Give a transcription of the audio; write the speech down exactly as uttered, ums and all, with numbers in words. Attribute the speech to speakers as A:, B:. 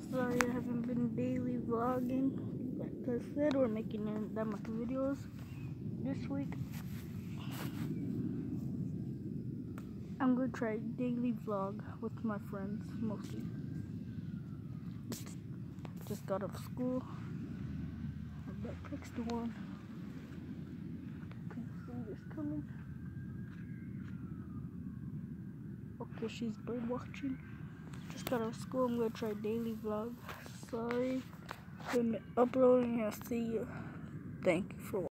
A: Sorry I haven't been daily vlogging. Like I said, we're making that much videos this week. I'm gonna try daily vlog with my friends mostly. Just got off school. I'm about next to one. Can you see this coming? Okay, she's bird watching. Just got off school. I'm gonna try daily vlog. Sorry, been uploading. I'll see you. Thank you for watching.